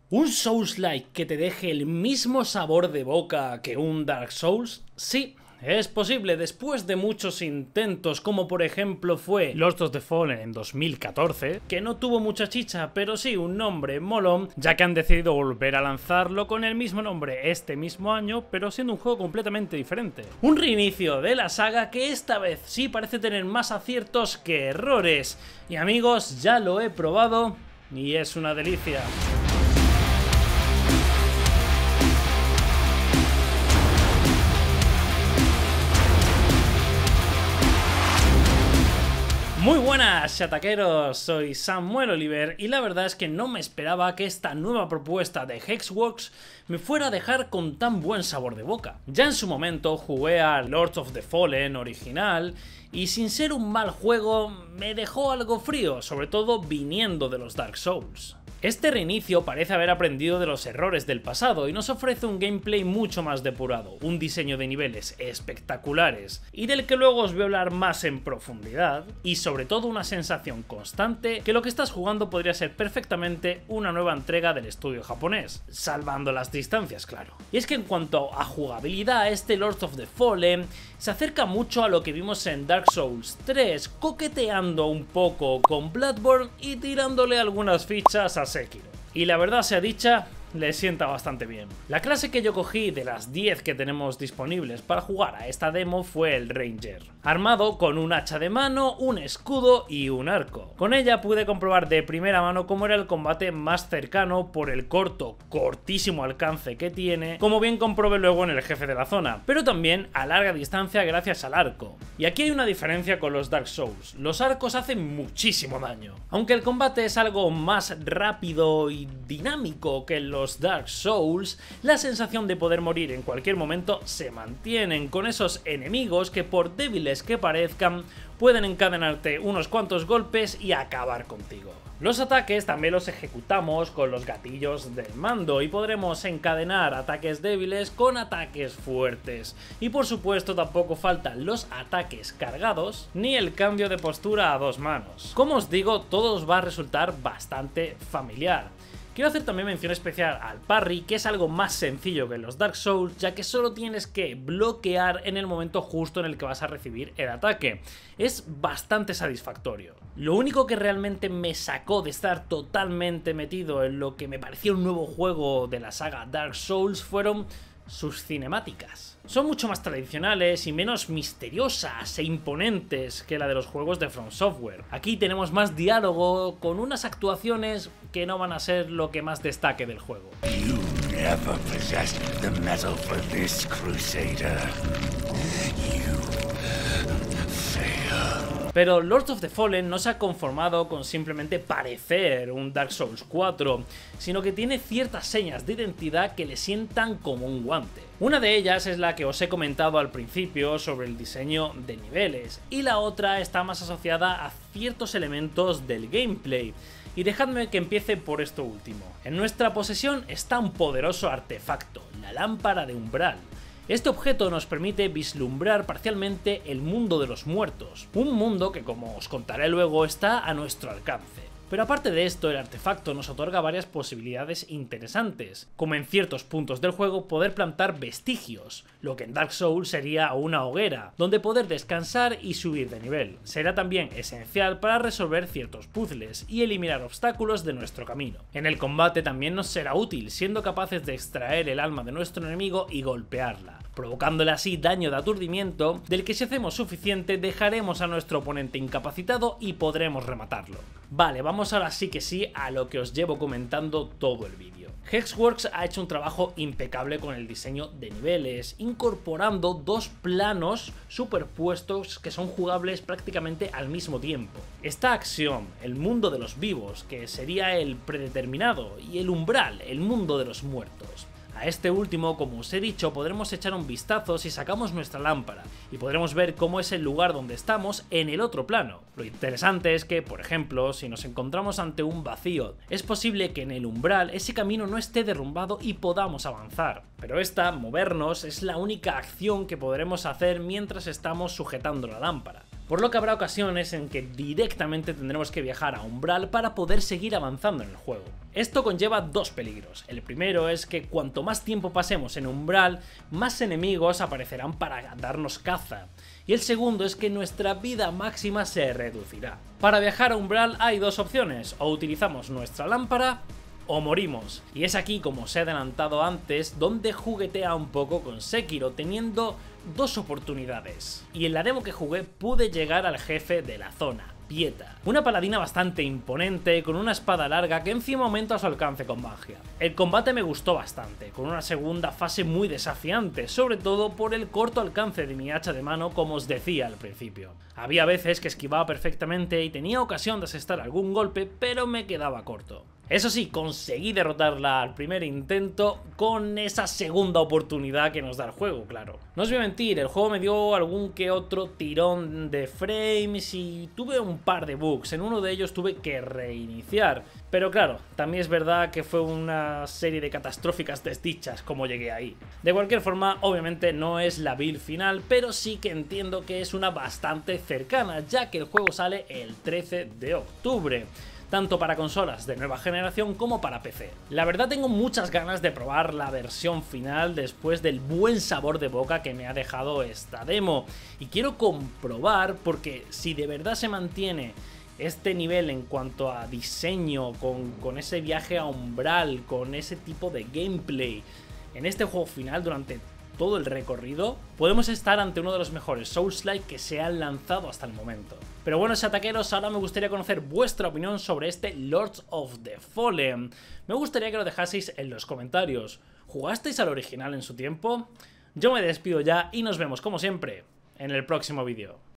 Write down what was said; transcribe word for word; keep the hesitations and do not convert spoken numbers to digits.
¿Un Souls-like que te deje el mismo sabor de boca que un Dark Souls? Sí, es posible. Después de muchos intentos, como por ejemplo fue Lords of the Fallen en dos mil catorce, que no tuvo mucha chicha, pero sí un nombre molón, ya que han decidido volver a lanzarlo con el mismo nombre este mismo año, pero siendo un juego completamente diferente. Un reinicio de la saga que esta vez sí parece tener más aciertos que errores. Y amigos, ya lo he probado y es una delicia. Muy buenas, chataqueros, soy Samuel Oliver y la verdad es que no me esperaba que esta nueva propuesta de Hexworks me fuera a dejar con tan buen sabor de boca. Ya en su momento jugué a Lords of the Fallen original y sin ser un mal juego me dejó algo frío, sobre todo viniendo de los Dark Souls. Este reinicio parece haber aprendido de los errores del pasado y nos ofrece un gameplay mucho más depurado, un diseño de niveles espectaculares y del que luego os voy a hablar más en profundidad, y sobre todo una sensación constante que lo que estás jugando podría ser perfectamente una nueva entrega del estudio japonés, salvando las distancias, claro. Y es que en cuanto a jugabilidad, este Lords of the Fallen se acerca mucho a lo que vimos en Dark Souls tres, coqueteando un poco con Bloodborne y tirándole algunas fichas a Sekiro. Y la verdad sea dicha, le sienta bastante bien. La clase que yo cogí de las diez que tenemos disponibles para jugar a esta demo fue el Ranger, armado con un hacha de mano, un escudo y un arco. Con ella pude comprobar de primera mano cómo era el combate más cercano por el corto, cortísimo alcance que tiene, como bien comprobé luego en el jefe de la zona, pero también a larga distancia gracias al arco. Y aquí hay una diferencia con los Dark Souls: los arcos hacen muchísimo daño. Aunque el combate es algo más rápido y dinámico que en los Los Dark Souls, la sensación de poder morir en cualquier momento se mantienen con esos enemigos que, por débiles que parezcan, pueden encadenarte unos cuantos golpes y acabar contigo. Los ataques también los ejecutamos con los gatillos del mando y podremos encadenar ataques débiles con ataques fuertes. Y por supuesto tampoco faltan los ataques cargados ni el cambio de postura a dos manos. Como os digo, todo os va a resultar bastante familiar. Quiero hacer también mención especial al parry, que es algo más sencillo que en los Dark Souls, ya que solo tienes que bloquear en el momento justo en el que vas a recibir el ataque. Es bastante satisfactorio. Lo único que realmente me sacó de estar totalmente metido en lo que me parecía un nuevo juego de la saga Dark Souls fueron sus cinemáticas. Son mucho más tradicionales y menos misteriosas e imponentes que la de los juegos de From Software. Aquí tenemos más diálogo, con unas actuaciones que no van a ser lo que más destaque del juego. You never possessed the metal for this, Crusader. You fail. Pero Lords of the Fallen no se ha conformado con simplemente parecer un Dark Souls cuatro, sino que tiene ciertas señas de identidad que le sientan como un guante. Una de ellas es la que os he comentado al principio sobre el diseño de niveles, y la otra está más asociada a ciertos elementos del gameplay. Y dejadme que empiece por esto último. En nuestra posesión está un poderoso artefacto, la lámpara de umbral. Este objeto nos permite vislumbrar parcialmente el mundo de los muertos, un mundo que, como os contaré luego, está a nuestro alcance. Pero aparte de esto, el artefacto nos otorga varias posibilidades interesantes, como en ciertos puntos del juego poder plantar vestigios, lo que en Dark Souls sería una hoguera, donde poder descansar y subir de nivel. Será también esencial para resolver ciertos puzzles y eliminar obstáculos de nuestro camino. En el combate también nos será útil, siendo capaces de extraer el alma de nuestro enemigo y golpearla, provocándole así daño de aturdimiento, del que si hacemos suficiente dejaremos a nuestro oponente incapacitado y podremos rematarlo. Vale, vamos ahora sí que sí a lo que os llevo comentando todo el vídeo. Hexworks ha hecho un trabajo impecable con el diseño de niveles, incorporando dos planos superpuestos que son jugables prácticamente al mismo tiempo. Esta acción, el mundo de los vivos, que sería el predeterminado, y el umbral, el mundo de los muertos. A este último, como os he dicho, podremos echar un vistazo si sacamos nuestra lámpara y podremos ver cómo es el lugar donde estamos en el otro plano. Lo interesante es que, por ejemplo, si nos encontramos ante un vacío, es posible que en el umbral ese camino no esté derrumbado y podamos avanzar. Pero esta, movernos, es la única acción que podremos hacer mientras estamos sujetando la lámpara. por lo que habrá ocasiones en que directamente tendremos que viajar a Umbral para poder seguir avanzando en el juego. Esto conlleva dos peligros. El primero es que cuanto más tiempo pasemos en Umbral, más enemigos aparecerán para darnos caza. Y el segundo es que nuestra vida máxima se reducirá. Para viajar a Umbral hay dos opciones: o utilizamos nuestra lámpara o morimos. Y es aquí, como os he adelantado antes, donde juguetea un poco con Sekiro, teniendo dos oportunidades. Y en la demo que jugué pude llegar al jefe de la zona, Pieta, una paladina bastante imponente con una espada larga que encima aumenta su alcance con magia. El combate me gustó bastante, con una segunda fase muy desafiante, sobre todo por el corto alcance de mi hacha de mano, como os decía al principio. Había veces que esquivaba perfectamente y tenía ocasión de asestar algún golpe, pero me quedaba corto. Eso sí, conseguí derrotarla al primer intento con esa segunda oportunidad que nos da el juego, claro. No os voy a mentir, el juego me dio algún que otro tirón de frames y tuve un par de bugs. En uno de ellos tuve que reiniciar. Pero claro, también es verdad que fue una serie de catastróficas desdichas como llegué ahí. De cualquier forma, obviamente no es la build final, pero sí que entiendo que es una bastante cercana, ya que el juego sale el trece de octubre. Tanto para consolas de nueva generación como para P C. La verdad tengo muchas ganas de probar la versión final después del buen sabor de boca que me ha dejado esta demo. Y quiero comprobar, porque si de verdad se mantiene este nivel en cuanto a diseño, con, con ese viaje a Umbral, con ese tipo de gameplay en este juego final durante todo el recorrido, podemos estar ante uno de los mejores Souls-like que se han lanzado hasta el momento. Pero bueno, chataqueros, ahora me gustaría conocer vuestra opinión sobre este Lords of the Fallen. Me gustaría que lo dejaseis en los comentarios. ¿Jugasteis al original en su tiempo? Yo me despido ya y nos vemos como siempre en el próximo vídeo.